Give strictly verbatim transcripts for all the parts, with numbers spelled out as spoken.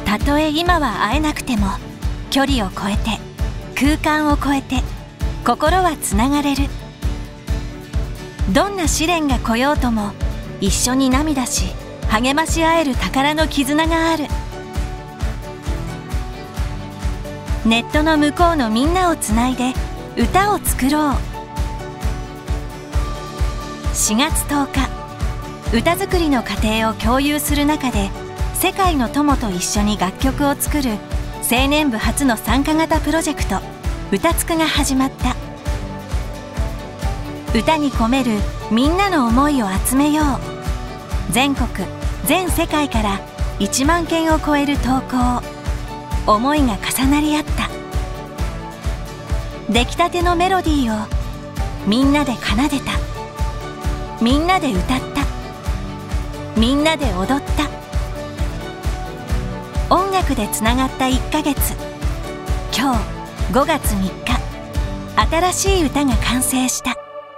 たとえ今は会えなくても、距離を超えて空間を超えて心はつながれる。どんな試練が来ようとも一緒に涙し励まし合える宝の絆がある。ネットの向こうのみんなをつないで歌を作ろう。しがつとおか、歌作りの過程を共有する中で、世界の友と一緒に楽曲を作る青年部初の参加型プロジェクト「うたつく」が始まった。歌に込めるみんなの思いを集めよう。全国全世界からいちまんけんを超える投稿、思いが重なり合った。出来たてのメロディーをみんなで奏でた。みんなで歌った。みんなで踊った。音楽でつながったいっかげつ。今日ごがつみっか、新しい歌が完成した。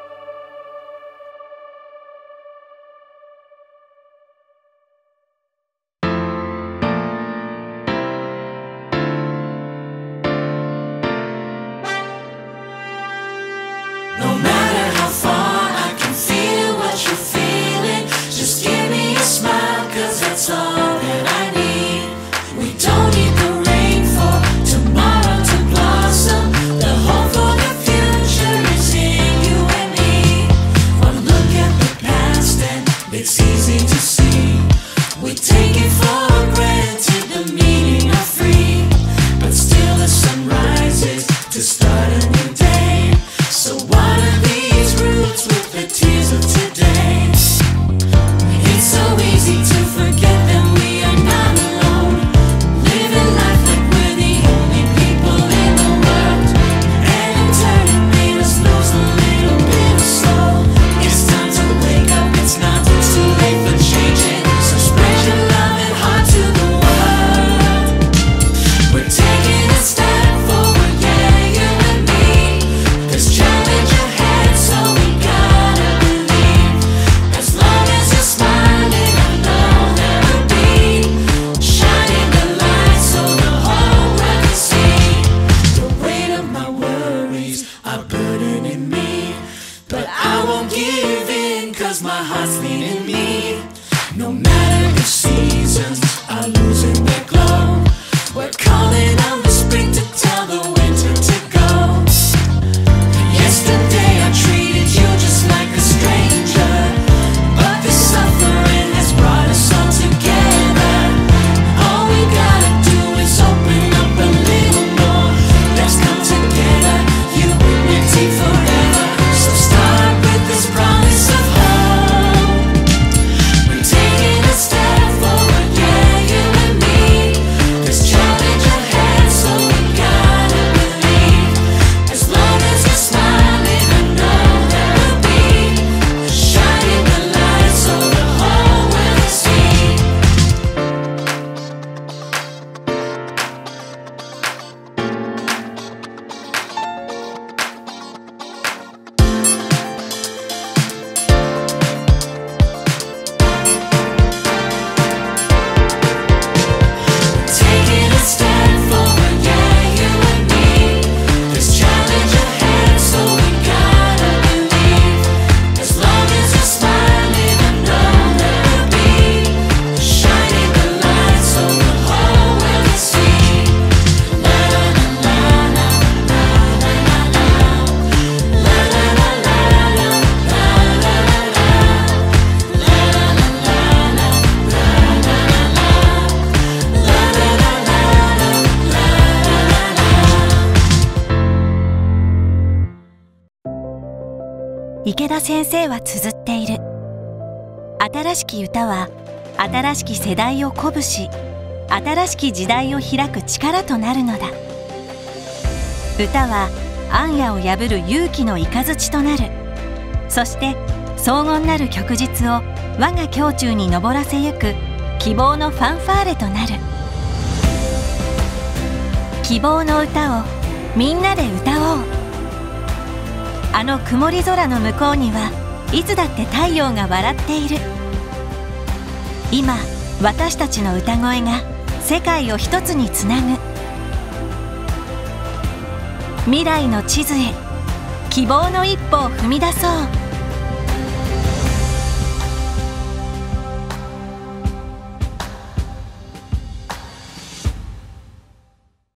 池田先生は綴っている。新しき歌は新しき世代を鼓舞し、新しき時代を開く力となるのだ。歌は暗夜を破る勇気の雷となる。そして荘厳なる曲実を我が胸中に昇らせゆく希望のファンファーレとなる。希望の歌をみんなで歌おう。あの曇り空の向こうにはいつだって太陽が笑っている。今私たちの歌声が世界を一つにつなぐ。未来の地図へ希望の一歩を踏み出そう。